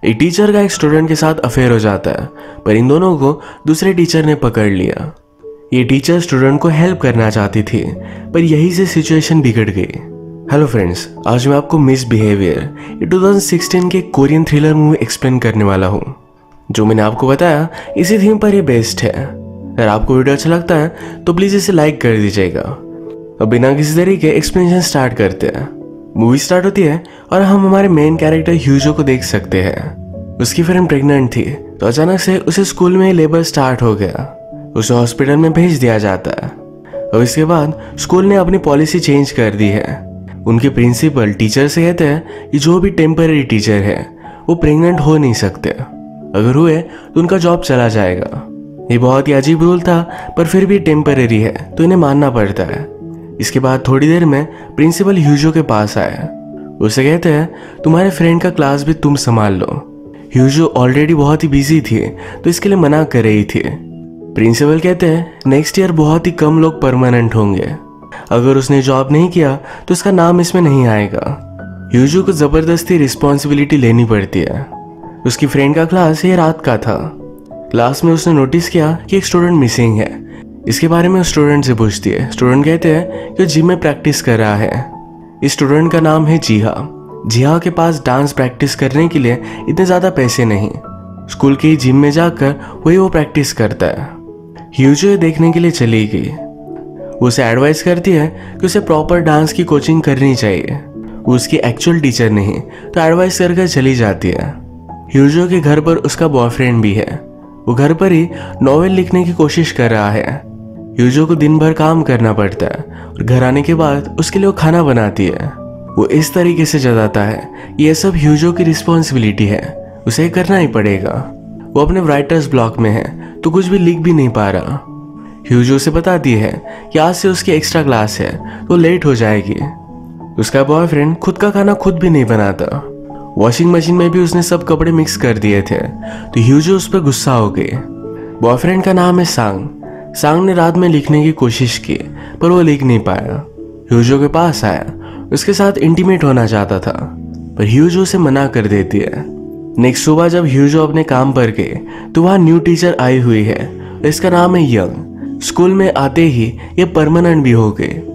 एक टीचर का एक स्टूडेंट के साथ अफेयर हो जाता है, पर इन दोनों को दूसरे टीचर ने पकड़ लिया। ये टीचर स्टूडेंट को हेल्प करना चाहती थी, पर यही से सिचुएशन बिगड़ गई। हेलो फ्रेंड्स, आज मैं आपको मिसबिहेवियर ये 2016 के कोरियन थ्रिलर मूवी एक्सप्लेन करने वाला हूँ। जो मैंने आपको बताया इसी थीम पर ये बेस्ड है। अगर आपको वीडियो अच्छा लगता है तो प्लीज़ इसे लाइक कर दीजिएगा। अब बिना किसी तरीके एक्सप्लेनेशन स्टार्ट करते हैं। मूवी स्टार्ट होती है और हम हमारे मेन कैरेक्टर ह्यूजो को देख सकते हैं। उसकी फ्रेंड प्रेग्नेंट थी, तो अचानक से उसे स्कूल में लेबर स्टार्ट हो गया। उसे हॉस्पिटल में भेज दिया जाता है। और इसके बाद स्कूल ने अपनी पॉलिसी चेंज कर दी है। उनके प्रिंसिपल टीचर से कहते हैं कि जो भी टेम्पररी टीचर है वो प्रेग्नेंट हो नहीं सकते, अगर हुए तो उनका जॉब चला जाएगा। ये बहुत ही अजीब रूल था, पर फिर भी टेम्पररी है तो इन्हें मानना पड़ता है। इसके बाद थोड़ी देर में प्रिंसिपल ह्यूजो के पास आया। उसे कहते हैं तुम्हारे फ्रेंड का क्लास भी तुम संभाल लो। ह्यूजो ऑलरेडी बहुत ही बिजी थी, तो इसके लिए मना कर रही थी। प्रिंसिपल कहते हैं नेक्स्ट ईयर बहुत ही कम लोग परमानेंट होंगे, अगर उसने जॉब नहीं किया तो उसका नाम इसमें नहीं आएगा। ह्यूजो को जबरदस्ती रिस्पॉन्सिबिलिटी लेनी पड़ती है। उसकी फ्रेंड का क्लास ये रात का था। क्लास में उसने नोटिस किया कि एक स्टूडेंट मिसिंग है। इसके बारे में स्टूडेंट से पूछती है। स्टूडेंट कहते हैं कि वो जिम में प्रैक्टिस कर रहा है। इस स्टूडेंट का नाम है जिहा। जिहा के पास डांस प्रैक्टिस करने के लिए इतने ज़्यादा पैसे नहीं। स्कूल के ही जिम में जाकर वही वो प्रैक्टिस करता है। ह्यूजो देखने के लिए चली गई। वो उसे एडवाइस करती है कि उसे प्रॉपर डांस की कोचिंग करनी चाहिए। वो उसकी एक्चुअल टीचर नहीं, तो एडवाइस कर चली जाती है। ह्यूजो के घर पर उसका बॉयफ्रेंड भी है। वो घर पर ही नॉवेल लिखने की कोशिश कर रहा है। ह्यूजो को दिन भर काम करना पड़ता है और घर आने के बाद उसके लिए वो खाना बनाती है। वो इस तरीके से जताता है ये सब ह्यूजो की रिस्पॉन्सिबिलिटी है, उसे करना ही पड़ेगा। वो अपने राइटर्स ब्लॉक में है, तो कुछ भी लिख भी नहीं पा रहा। ह्यूजो से बताती है कि आज से उसकी एक्स्ट्रा क्लास है, तो लेट हो जाएगी। उसका बॉयफ्रेंड खुद का खाना खुद भी नहीं बनाता। वॉशिंग मशीन में भी उसने सब कपड़े मिक्स कर दिए थे, तो ह्यूजो उस पर गुस्सा हो गई। बॉयफ्रेंड का नाम है सांग। सांग ने रात में लिखने की कोशिश की, पर वो लिख नहीं पाया। ह्यूजो के पास आया, उसके साथ इंटीमेट होना चाहता था, पर ह्यूजो उसे मना कर देती है। नेक्स्ट सुबह जब ह्यूजो अपने काम पर गए तो वहाँ न्यू टीचर आई हुई है। इसका नाम है यंग। स्कूल में आते ही ये परमानेंट भी हो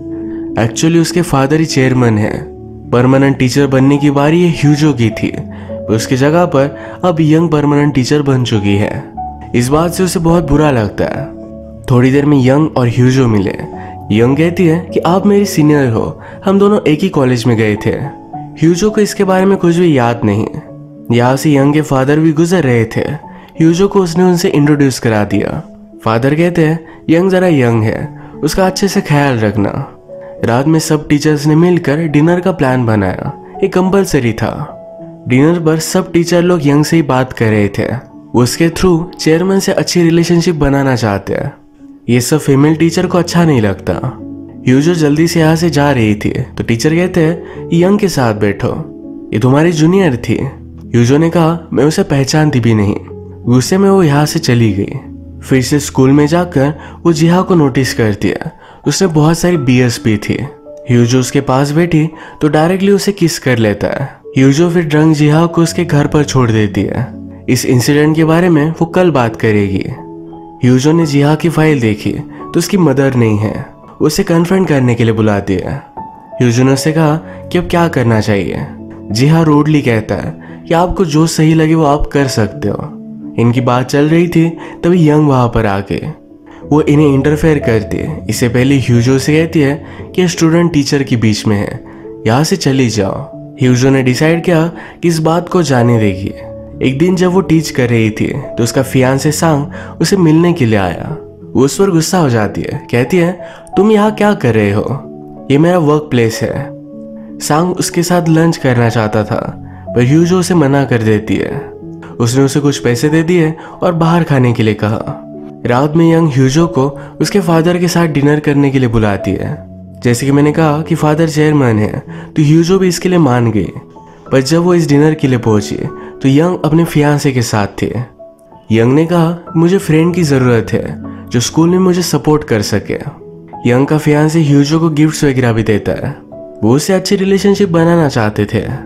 गए। एक्चुअली उसके फादर ही चेयरमैन है। परमानेंट टीचर बनने की बारी ये ह्यूजो की थी, उसकी जगह पर अब यंग परमानेंट टीचर बन चुकी है। इस बात से उसे बहुत बुरा लगता है। थोड़ी देर में यंग और ह्यूजो मिले। यंग कहती है कि आप मेरी सीनियर हो, हम दोनों एक ही कॉलेज में गए थे। ह्यूजो को इसके बारे में कुछ भी याद नहीं। यहाँ से यंग के फादर भी गुजर रहे थे। ह्यूजो को उसने उनसे इंट्रोड्यूस करा दिया। फादर कहते हैं यंग जरा यंग है, उसका अच्छे से ख्याल रखना। रात में सब टीचर्स ने मिलकर डिनर का प्लान बनाया। ये कंपलसरी था। डिनर पर सब टीचर लोग यंग से ही बात कर रहे थे। वो उसके थ्रू चेयरमैन से अच्छी रिलेशनशिप बनाना चाहते हैं। ये सब फीमेल टीचर को अच्छा नहीं लगता। ह्यूजो जल्दी से यहाँ से जा रही थी, तो टीचर कहते हैं यंग के साथ बैठो, ये तुम्हारी जूनियर थी। ह्यूजो ने कहा मैं उसे पहचानती भी नहीं। गुस्से में वो यहाँ से चली गई। फिर से स्कूल में जाकर वो जिहा को नोटिस करती है। उसने बहुत सारी बियर्स पी थी। ह्यूजो उसके पास बैठी तो डायरेक्टली उसे किस कर लेता है। ह्यूजो फिर ड्रंक जिहा को उसके घर पर छोड़ देती है। इस इंसिडेंट के बारे में वो कल बात करेगी। ह्यूजो ने जिहा की फाइल देखी तो उसकी मदर नहीं है। उसे कन्फ्रंट करने के लिए बुलाती है। ह्यूजो ने उससे कहा कि अब क्या करना चाहिए। जिहा रूडली कहता है कि आपको जो सही लगे वो आप कर सकते हो। इनकी बात चल रही थी तभी यंग वहां पर आ गए। वो इन्हें इंटरफेयर करती है। इससे पहले ह्यूजो से कहती है कि स्टूडेंट टीचर के बीच में है, यहाँ से चली जाओ। ह्यूजो ने डिसाइड किया कि इस बात को जाने देगी। एक दिन जब वो टीच कर रही थी तो उसका फियांसे सांग उसे मिलने के लिए आया। वो उस पर गुस्सा हो जाती है। कहती है तुम यहाँ क्या कर रहे हो, ये मेरा वर्क प्लेस है। सांग उसके साथ लंच करना चाहता था, पर ह्यूजो उसे मना कर देती है। उसने उसे कुछ पैसे दे दिए और बाहर खाने के लिए कहा। रात में यंग ह्यूजो को उसके फादर के साथ डिनर करने के लिए बुलाती है। जैसे कि मैंने कहा कि फादर चेयरमैन है, तो ह्यूजो भी इसके लिए मान गई। पर जब वो इस डिनर के लिए पहुंची तो यंग अपने फियांसे के साथ थे। यंग ने कहा मुझे फ्रेंड की ज़रूरत है जो स्कूल में मुझे सपोर्ट कर सके। यंग का फियांसे ह्यूजो को गिफ्ट्स वगैरह भी देता है। वो उससे अच्छी रिलेशनशिप बनाना चाहते थे।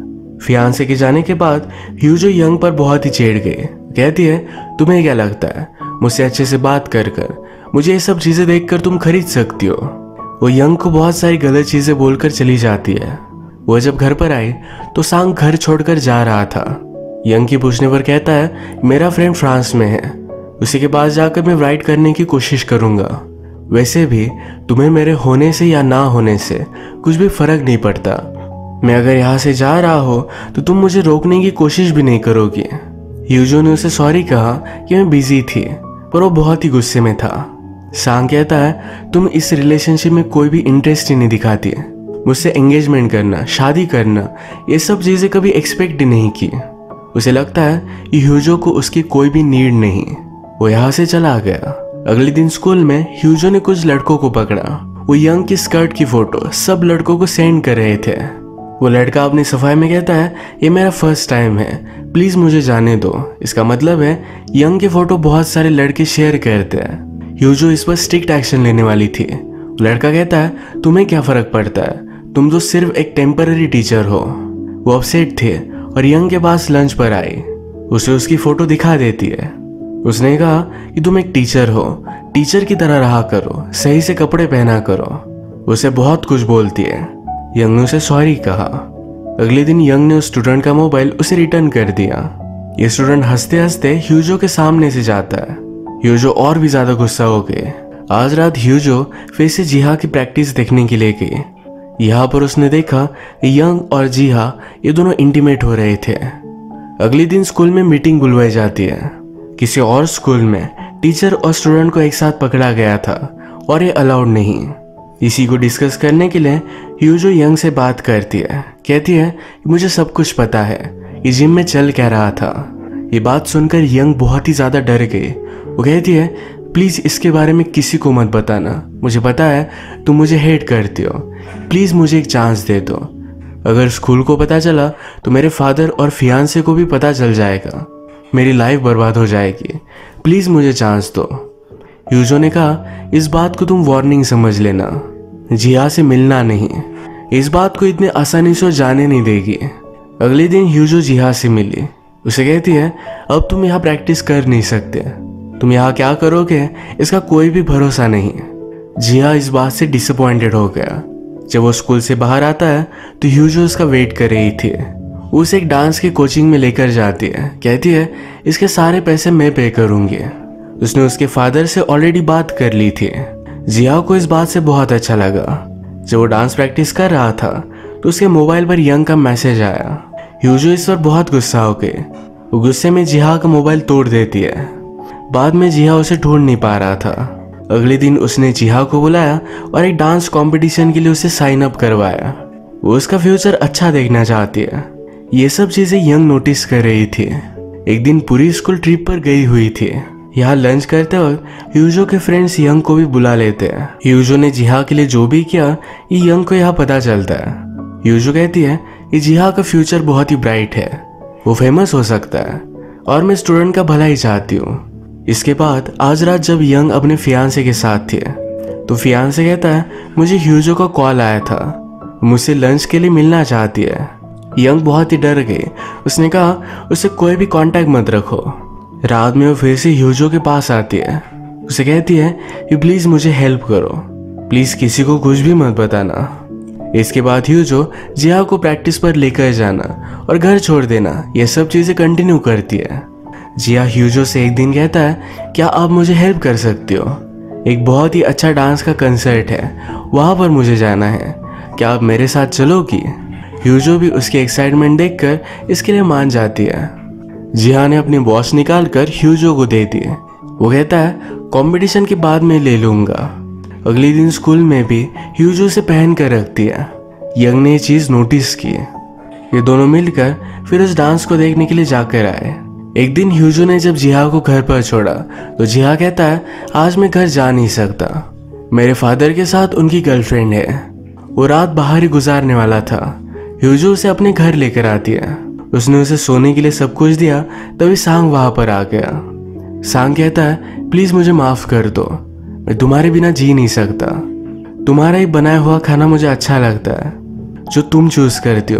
फियांसे के जाने के बाद ह्यूजो यंग पर बहुत ही चिढ़ गई। कहती है, तुम्हें क्या लगता है मुझसे अच्छे से बात कर कर मुझे ये सब चीजें देखकर तुम खरीद सकती हो। वो यंग को बहुत सारी गलत चीजें बोलकर चली जाती है। वो जब घर पर आई तो सांग घर छोड़कर जा रहा था। यंग की पूछने पर कहता है, मेरा फ्रेंड फ्रांस में है, उसी के पास जाकर मैं राइड करने की कोशिश करूंगा। वैसे भी तुम्हें मेरे होने से या ना होने से कुछ भी फर्क नहीं पड़ता। मैं अगर यहाँ से जा रहा हो तो तुम मुझे रोकने की कोशिश भी नहीं करोगे। ह्यूजो ने उसे सॉरी कहा कि मैं बिजी थी, पर वो बहुत ही गुस्से में था। सांग कहता है, तुम इस रिलेशनशिप में कोई भी इंटरेस्ट ही नहीं दिखाती। मुझसे एंगेजमेंट करना, शादी करना, ये सब चीजें कभी एक्सपेक्ट ही नहीं की। उसे लगता है कि ह्यूजो को उसकी कोई भी नीड नहीं। वो यहाँ से चला गया। अगले दिन स्कूल में ह्यूजो ने कुछ लड़कों को पकड़ा। वो यंग की स्कर्ट की फोटो सब लड़कों को सेंड कर रहे थे। वो लड़का अपनी सफाई में कहता है, ये मेरा फर्स्ट टाइम है, प्लीज मुझे जाने दो। इसका मतलब है यंग की फोटो बहुत सारे लड़के शेयर करते हैं। ह्यूजो इस पर स्ट्रिक्ट एक्शन लेने वाली थी। लड़का कहता है, तुम्हें क्या फर्क पड़ता है, तुम तो सिर्फ एक टेम्पररी टीचर हो। वो अपसेट थे और यंग के पास लंच पर आई। उसे उसकी फोटो दिखा देती है। उसने कहा कि तुम एक टीचर हो, टीचर की तरह रहा करो, सही से कपड़े पहना करो। उसे बहुत कुछ बोलती है। यंग ने उसे सॉरी कहा। अगले दिन यंग ने उस स्टूडेंट का मोबाइल उसे रिटर्न कर दिया। ये स्टूडेंट हंसते हंसते ह्यूजो के सामने से जाता है। ह्यूजो और भी ज्यादा गुस्सा हो गए। आज रात ह्यूजो फिर से जिहा की प्रैक्टिस देखने के लिए गई। यहाँ पर उसने देखा यंग और जिहा ये दोनों इंटीमेट हो रहे थे। अगले दिन स्कूल में मीटिंग बुलवाई जाती है। किसी और स्कूल में टीचर और स्टूडेंट को एक साथ पकड़ा गया था और ये अलाउड नहीं। इसी को डिस्कस करने के लिए ह्यूजो यंग से बात करती है। कहती है कि मुझे सब कुछ पता है, ये जिम में चल क्या रहा था। ये बात सुनकर यंग बहुत ही ज्यादा डर गई। वो कहती है, प्लीज इसके बारे में किसी को मत बताना। मुझे पता है तुम मुझे हेट करती हो, प्लीज मुझे एक चांस दे दो। अगर स्कूल को पता चला तो मेरे फादर और फियांसे को भी पता चल जाएगा, मेरी लाइफ बर्बाद हो जाएगी। प्लीज मुझे चांस दो। ह्यूजो ने कहा, इस बात को तुम वार्निंग समझ लेना, जिहा से मिलना नहीं। इस बात को इतने आसानी से जाने नहीं देगी। अगले दिन ह्यूजो जिहा से मिली। उसे कहती है, अब तुम यहाँ प्रैक्टिस कर नहीं सकते, तुम यहाँ क्या करोगे इसका कोई भी भरोसा नहीं। जिहा इस बात से डिसअपॉइंटेड हो गया। जब वो स्कूल से बाहर आता है तो ह्यूजो उसका वेट कर रही थी। वो उसे एक डांस की कोचिंग में लेकर जाती है। कहती है, इसके सारे पैसे मैं पे करूंगी। उसने उसके फादर से ऑलरेडी बात कर ली थी। जिहा को इस बात से बहुत अच्छा लगा। जब वो डांस प्रैक्टिस कर रहा था तो उसके मोबाइल पर यंग का मैसेज आया। ह्यूजो इस पर बहुत गुस्सा हो गई। वो गुस्से में जिहा का मोबाइल तोड़ देती है। बाद में जिहा उसे ढूंढ नहीं पा रहा था। अगले दिन उसने जिहा को बुलाया और एक डांस कंपटीशन के लिए उसे साइन अप करवाया। वो उसका फ्यूचर अच्छा देखना चाहती है। ये सब चीजें यंग नोटिस कर रही थी। एक दिन पूरी स्कूल ट्रिप पर गई हुई थी। यहाँ लंच करते वक्त ह्यूजो के फ्रेंड्स यंग को भी बुला लेते हैं। ह्यूजो ने जिहा के लिए जो भी किया ये यंग को यहाँ पता चलता है। ह्यूजो कहती है कि जिहा का फ्यूचर बहुत ही ब्राइट है, वो फेमस हो सकता है और मैं स्टूडेंट का भला ही चाहती हूँ। इसके बाद आज रात जब यंग अपने फियांसे के साथ थे तो फियांसे कहता है, मुझे ह्यूजो का कॉल आया था, मुझसे लंच के लिए मिलना चाहती है। यंग बहुत ही डर गई। उसने कहा, उससे कोई भी कांटेक्ट मत रखो। रात में वो फिर से ह्यूजो के पास आती है। उसे कहती है कि प्लीज मुझे हेल्प करो, प्लीज किसी को कुछ भी मत बताना। इसके बाद ह्यूजो जिहा को प्रैक्टिस पर लेकर जाना और घर छोड़ देना ये सब चीजें कंटिन्यू करती है। जिहा ह्यूजो से एक दिन कहता है, क्या आप मुझे हेल्प कर सकते हो? एक बहुत ही अच्छा डांस का कंसर्ट है, वहां पर मुझे जाना है, क्या आप मेरे साथ चलोगी? ह्यूजो भी उसकी एक्साइटमेंट देखकर इसके लिए मान जाती है। जिहा ने अपनी वॉच निकाल कर ह्यूजो को दे दी। वो कहता है, कंपटीशन के बाद में ले लूंगा। अगले दिन स्कूल में भी ह्यूजो से पहन कर रखती है। यंग ने ये चीज नोटिस की। ये दोनों मिलकर फिर उस डांस को देखने के लिए जाकर आए। एक दिन ह्यूजो ने जब जिहा को घर पर छोड़ा तो जिहा कहता है, आज मैं घर जा नहीं सकता, मेरे फादर के साथ उनकी गर्लफ्रेंड है। वो रात बाहर ही गुजारने वाला था। ह्यूजो उसे अपने घर लेकर आती है। उसने उसे सोने के लिए सब कुछ दिया। तभी सांग वहां पर आ गया। सांग कहता है, प्लीज मुझे माफ कर दो, मैं तुम्हारे बिना जी नहीं सकता। तुम्हारा ही बनाया हुआ खाना मुझे अच्छा लगता है, जो तुम चूज करती हो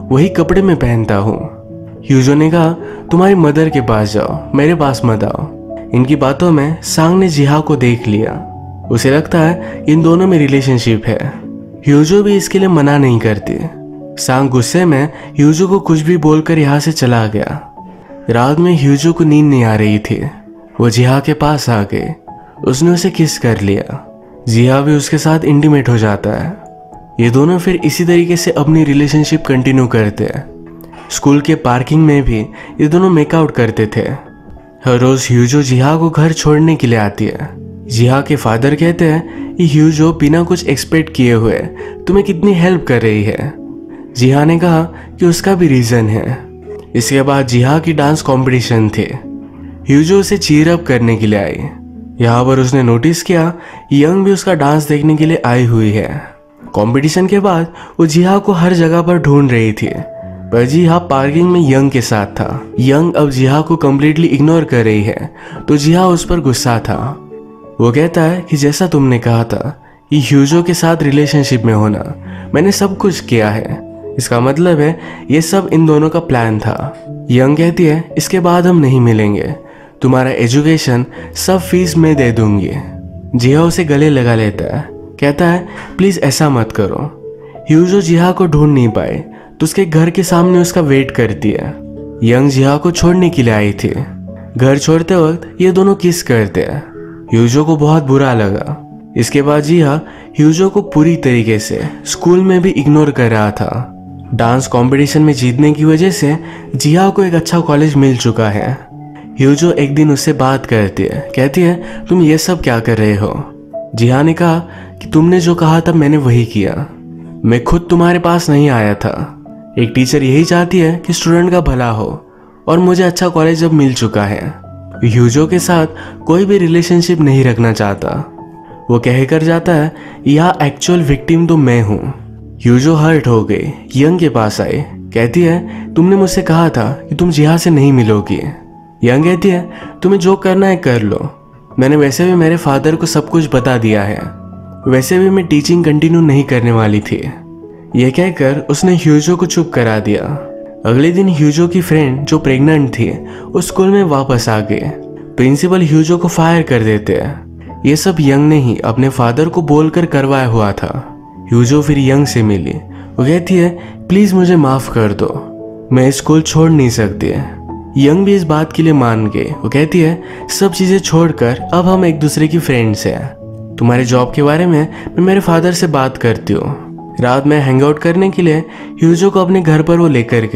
वही कपड़े मैं पहनता हूँ। ह्यूजो ने कहा, तुम्हारी मदर के पास जाओ, मेरे पास मत आओ। इनकी बातों में सांग ने जिहा को देख लिया। उसे लगता है इन दोनों में रिलेशनशिप है। ह्यूजो भी इसके लिए मना नहीं करती। सांग गुस्से में ह्यूजो को कुछ भी बोलकर यहाँ से चला गया। रात में ह्यूजो को नींद नहीं आ रही थी। वो जिहा के पास आ गए। उसने उसे किस कर लिया। जिहा भी उसके साथ इंटीमेट हो जाता है। ये दोनों फिर इसी तरीके से अपनी रिलेशनशिप कंटिन्यू करते हैं। स्कूल के पार्किंग में भी ये दोनों मेकआउट करते थे। हर रोज ह्यूजो जिहा को घर छोड़ने के लिए आती है। जिहा के फादर कहते हैं कि ह्यूजो बिना कुछ एक्सपेक्ट किए हुए तुम्हें कितनी हेल्प कर रही है। जिहा ने कहा कि उसका भी रीजन है। इसके बाद जिहा की डांस कंपटीशन थे। ह्यूजो उसे चीयर अप करने के लिए आई। यहाँ पर उसने नोटिस किया यंग भी उसका डांस देखने के लिए आई हुई है। कंपटीशन के बाद वो जिहा को हर जगह पर ढूंढ रही थी, पर जिहा पार्किंग में यंग के साथ था। यंग अब जिहा को कम्प्लीटली इग्नोर कर रही है, तो जिहा उस पर गुस्सा था। वो कहता है कि जैसा तुमने कहा था कि ह्यूजो के साथ रिलेशनशिप में होना, मैंने सब कुछ किया है। इसका मतलब है ये सब इन दोनों का प्लान था। यंग कहती है इसके बाद हम नहीं मिलेंगे, तुम्हारा एजुकेशन सब फीस मैं दे दूंगी। जिहा उसे गले लगा लेता है, कहता है प्लीज ऐसा मत करो। ह्यूजो जिहा को ढूंढ नहीं पाए तो उसके घर के सामने उसका वेट करती है। यंग जिहा को छोड़ने के लिए आई थी। घर छोड़ते वक्त ये दोनों किस करते हैं। ह्यूजो को बहुत बुरा लगा। इसके बाद जिहा ह्यूजो को पूरी तरीके से स्कूल में भी इग्नोर कर रहा था। डांस कंपटीशन में जीतने की वजह से जिहा को एक अच्छा कॉलेज मिल चुका है। ह्यूजो एक दिन उससे बात करती है, कहती है तुम ये सब क्या कर रहे हो। जिहा ने कहा कि तुमने जो कहा था मैंने वही किया, मैं खुद तुम्हारे पास नहीं आया था। एक टीचर यही चाहती है कि स्टूडेंट का भला हो, और मुझे अच्छा कॉलेज अब मिल चुका है। ह्यूजो के साथ कोई भी रिलेशनशिप नहीं रखना चाहता। वो कहकर जाता है यह एक्चुअल विक्टिम तो मैं हूँ। ह्यूजो हर्ट हो गई, यंग के पास आई, कहती है तुमने मुझसे कहा था कि तुम जिहा से नहीं मिलोगी। यंग कहती है तुम्हें जो करना है कर लो, मैंने वैसे भी मेरे फादर को सब कुछ बता दिया है, वैसे भी मैं टीचिंग कंटिन्यू नहीं करने वाली थी। यह कहकर उसने ह्यूजो को चुप करा दिया। अगले दिन ह्यूजो की फ्रेंड जो प्रेग्नेंट थी उस स्कूल में वापस आ गए। प्रिंसिपल ह्यूजो को फायर कर देते हैं। ये सब यंग ने ही अपने फादर को बोलकर करवाया हुआ था। ह्यूजो फिर यंग से मिली। वो कहती है प्लीज मुझे माफ कर दो, मैं स्कूल छोड़ नहीं सकती। यंग भी इस बात के लिए मान गए। वो कहती है सब चीजें छोड़कर अब हम एक दूसरे की फ्रेंड्स हैं। तुम्हारे जॉब के बारे में मैं मेरे फादर से बात करती हूँ। रात में हैंग आउट करने के लिए ह्यूजो को अपने घर पर वो लेकर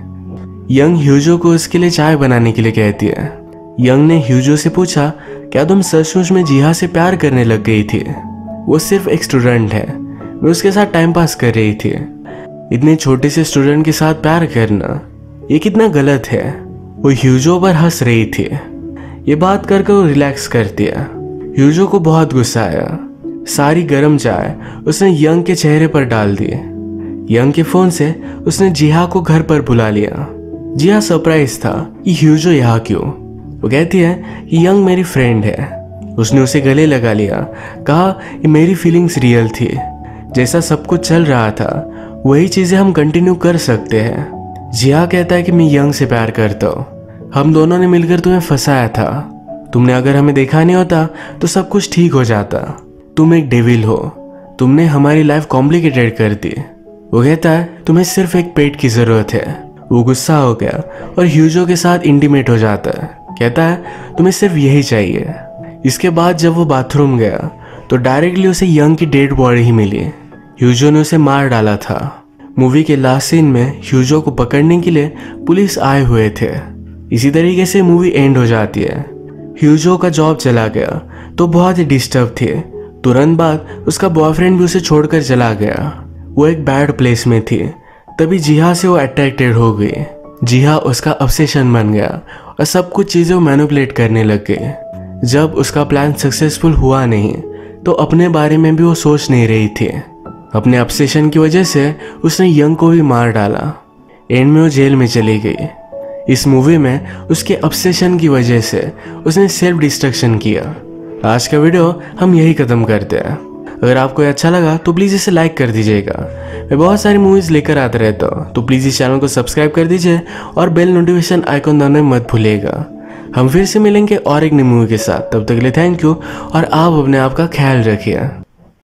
गई। यंग ह्यूजो को उसके लिए चाय बनाने के लिए कहती है। यंग ने ह्यूजो से पूछा क्या तुम सचमुच में जिहा से प्यार करने लग गई थी। वो सिर्फ एक स्टूडेंट है, मैं उसके साथ टाइम पास कर रही थी। इतने छोटे से स्टूडेंट के साथ प्यार करना ये कितना गलत है। वो ह्यूजो पर हंस रही थी। ये बात करके वो रिलैक्स करती है। ह्यूजो को बहुत गुस्सा आया। सारी गर्म चाय उसने यंग के चेहरे पर डाल दी। यंग के फोन से उसने जिहा को घर पर बुला लिया। जिहा सरप्राइज था कि ह्यूजो यहाँ क्यों। वो कहती है कि यंग मेरी फ्रेंड है। उसने उसे गले लगा लिया, कहा कि मेरी फीलिंग्स रियल थी, जैसा सब कुछ चल रहा था वही चीजें हम कंटिन्यू कर सकते हैं। जिहा कहता है कि मैं यंग से प्यार करता हूँ, हम दोनों ने मिलकर तुम्हें फंसाया था, तुमने अगर हमें देखा नहीं होता तो सब कुछ ठीक हो जाता। तुम एक डेविल हो, तुमने हमारी लाइफ कॉम्प्लिकेटेड कर दी। वो कहता है तुम्हें सिर्फ एक पेट की जरूरत है। वो गुस्सा हो गया और ह्यूजो के साथ इंटीमेट हो जाता है। कहता है तुम्हें सिर्फ यही चाहिए। इसके बाद जब वो बाथरूम गया तो डायरेक्टली उसे यंग की डेड बॉडी ही मिली। ह्यूजो ने उसे मार डाला था। मूवी के लास्ट सीन में ह्यूजो को पकड़ने के लिए पुलिस आए हुए थे। इसी तरीके से मूवी एंड हो जाती है। ह्यूजो का जॉब चला गया तो बहुत ही डिस्टर्ब थे। तुरंत बाद उसका बॉयफ्रेंड भी उसे छोड़कर चला गया। वो एक बैड प्लेस में थी। तभी जिहा से वो अट्रैक्टेड हो गई। जिहा उसका ऑब्सेशन बन गया और सब कुछ चीजें वो मैनिपुलेट करने लग गई। जब उसका प्लान सक्सेसफुल हुआ नहीं तो अपने बारे में भी वो सोच नहीं रही थी। अपने ऑब्सेशन की वजह से उसने यंग को भी मार डाला। एंड में वो जेल में चली गई। इस मूवी में उसके ऑब्सेशन की वजह से उसने सेल्फ डिस्ट्रक्शन किया। आज का वीडियो हम यही खत्म करते हैं। अगर आपको ये अच्छा लगा तो प्लीज़ इसे लाइक कर दीजिएगा। मैं बहुत सारी मूवीज़ लेकर आता रहता हूँ, तो प्लीज़ इस चैनल को सब्सक्राइब कर दीजिए और बेल नोटिफिकेशन आइकॉन दबाना मत भूलिएगा। हम फिर से मिलेंगे और एक नई मूवी के साथ। तब तक के लिए थैंक यू और आप अपने आप का ख्याल रखिए।